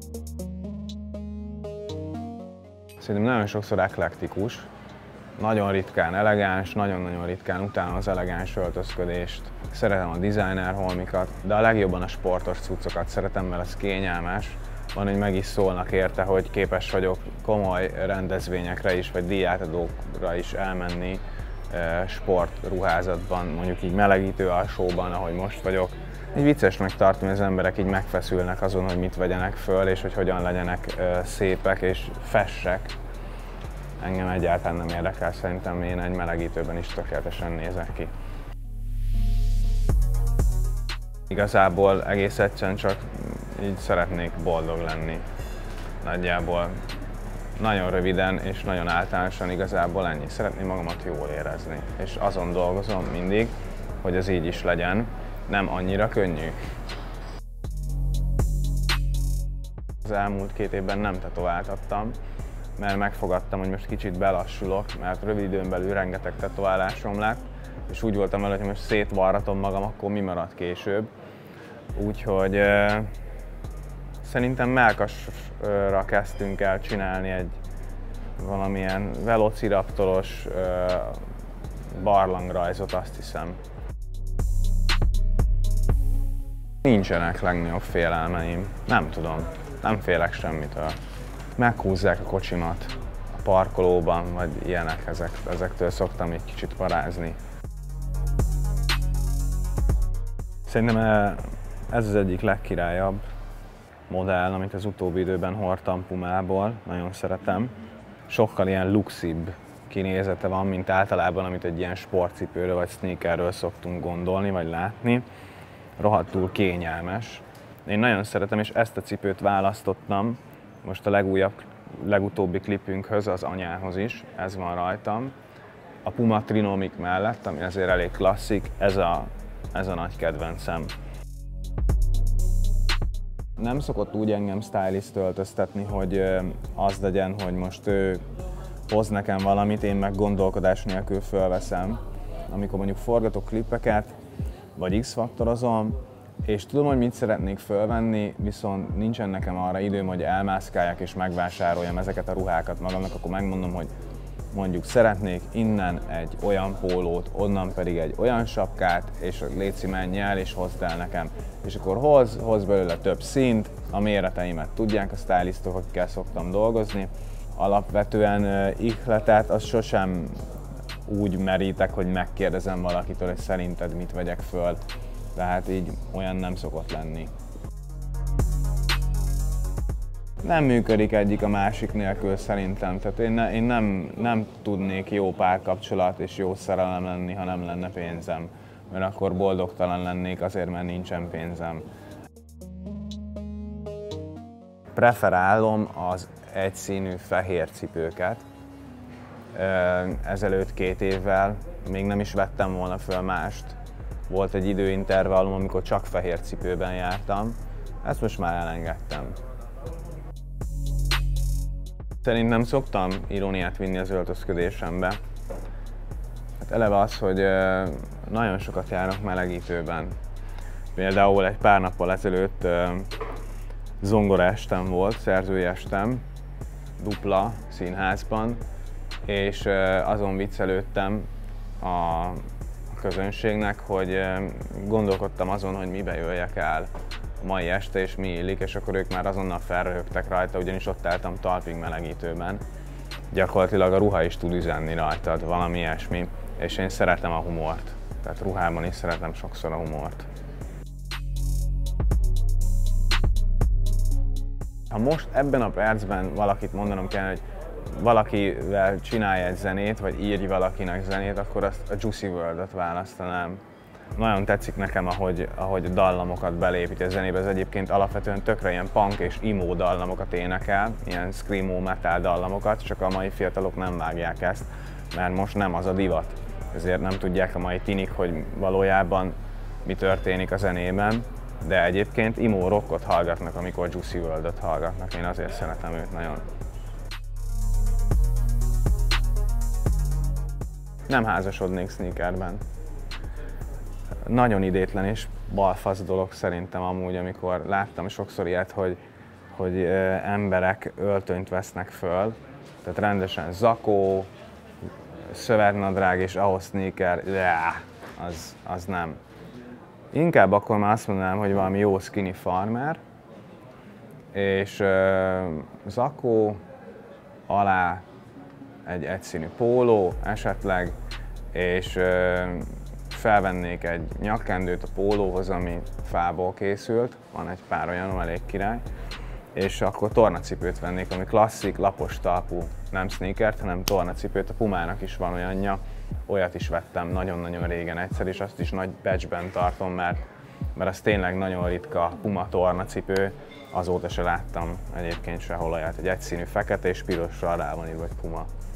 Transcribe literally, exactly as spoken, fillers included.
Szerintem nagyon sokszor eklektikus, nagyon ritkán elegáns, nagyon-nagyon ritkán utálom az elegáns öltözködést. Szeretem a designer holmikat, de a legjobban a sportos cuccokat szeretem, mert ez kényelmes. Van, hogy meg is szólnak érte, hogy képes vagyok komoly rendezvényekre is, vagy díjátadókra is elmenni sportruházatban, mondjuk így melegítő alsóban, ahogy most vagyok. Így viccesnek tartom, hogy az emberek így megfeszülnek azon, hogy mit vegyenek föl, és hogy hogyan legyenek szépek és fessek. Engem egyáltalán nem érdekel, szerintem én egy melegítőben is tökéletesen nézek ki. Igazából egész egyszerűen csak így szeretnék boldog lenni. Nagyjából nagyon röviden és nagyon általánosan igazából ennyi. Szeretném magamat jól érezni, és azon dolgozom mindig, hogy ez így is legyen. Nem annyira könnyű. Az elmúlt két évben nem tetováltattam, mert megfogadtam, hogy most kicsit belassulok, mert rövid időn belül rengeteg tetoválásom lett, és úgy voltam vele, hogy most szétvarratom magam, akkor mi marad később. Úgyhogy eh, szerintem mellkasra kezdtünk el csinálni egy valamilyen velociraptoros eh, barlangrajzot, azt hiszem. Nincsenek legnagyobb félelmeim, nem tudom, nem félek semmitől. Meghúzzák a kocsimat a parkolóban, vagy ilyenek, ezek, ezektől szoktam egy kicsit parázni. Szerintem ez az egyik legkirályabb modell, amit az utóbbi időben hordtam Pumából, nagyon szeretem. Sokkal ilyen luxibb kinézete van, mint általában, amit egy ilyen sportcipőről vagy sneakerről szoktunk gondolni, vagy látni. Rohadtul kényelmes. Én nagyon szeretem, és ezt a cipőt választottam most a legújabb, legutóbbi klipünkhöz, az anyához is, ez van rajtam. A Puma Trinomic mellett, ami azért elég klasszik, ez a, ez a nagy kedvencem. Nem szokott úgy engem stylist öltöztetni, hogy az legyen, hogy most ő hoz nekem valamit, én meg gondolkodás nélkül fölveszem. Amikor mondjuk forgatok klipeket, vagy X-faktorozom, és tudom, hogy mit szeretnék fölvenni, viszont nincsen nekem arra időm, hogy elmászkáljak és megvásároljam ezeket a ruhákat magamnak, akkor megmondom, hogy mondjuk szeretnék innen egy olyan pólót, onnan pedig egy olyan sapkát, és léci menj el és hozd el nekem. És akkor hoz, hoz belőle több színt, a méreteimet tudják a stylistok, akikkel szoktam dolgozni. Alapvetően ihletet, az sosem úgy merítek, hogy megkérdezem valakitől, hogy szerinted mit vegyek föl. Tehát így olyan nem szokott lenni. Nem működik egyik a másik nélkül szerintem. Tehát én, ne, én nem, nem tudnék jó párkapcsolat és jó szerelem lenni, ha nem lenne pénzem. Mert akkor boldogtalan lennék azért, mert nincsen pénzem. Preferálom az egyszínű fehér cipőket. Ezelőtt két évvel még nem is vettem volna föl mást. Volt egy időintervallum, amikor csak fehér cipőben jártam. Ezt most már elengedtem. Szerintem szoktam iróniát vinni az öltözködésembe. Hát eleve az, hogy nagyon sokat járok melegítőben. Például egy pár nappal ezelőtt zongoraestem volt, szerzői estem, dupla színházban, és azon viccelődtem a közönségnek, hogy gondolkodtam azon, hogy mibe jöjjek el a mai este, és mi illik, és akkor ők már azonnal felröhögtek rajta, ugyanis ott álltam talpig melegítőben. Gyakorlatilag a ruha is tud üzenni rajtad, valami ilyesmi, és én szeretem a humort. Tehát ruhában is szeretem sokszor a humort. Ha most ebben a percben valakit mondanom kell, hogy valakivel csinálj egy zenét, vagy írj valakinek zenét, akkor azt a Juicy world-ot választanám. Nagyon tetszik nekem, ahogy, ahogy dallamokat belépíti a zenébe. Ez egyébként alapvetően tökre ilyen punk és emo dallamokat énekel, ilyen screamo metal dallamokat, csak a mai fiatalok nem vágják ezt, mert most nem az a divat. Ezért nem tudják a mai tinik, hogy valójában mi történik a zenében, de egyébként emo rockot hallgatnak, amikor Juicy world-ot hallgatnak. Én azért szeretem őt nagyon. Nem házasodnék sneakerben. Nagyon idétlen és balfasz dolog szerintem amúgy, amikor láttam sokszor ilyet, hogy hogy emberek öltönyt vesznek föl, tehát rendesen zakó, szövetnadrág és ahhoz sneaker, az, az nem. Inkább akkor már azt mondanám, hogy valami jó skinny farmer, és uh, zakó, alá egy egyszínű póló esetleg, és uh, felvennék egy nyakkendőt a pólóhoz, ami fából készült, van egy pár olyan, elég király, és akkor tornacipőt vennék, ami klasszik, lapos talpú, nem sneakert, hanem tornacipőt, a Pumának is van olyanja, olyat is vettem nagyon-nagyon régen egyszer, és azt is nagy becsben tartom, mert, mert az tényleg nagyon ritka Puma tornacipő, azóta se láttam egyébként sehol olyat, egy egyszínű fekete és pirossal rá van írva, hogy Puma.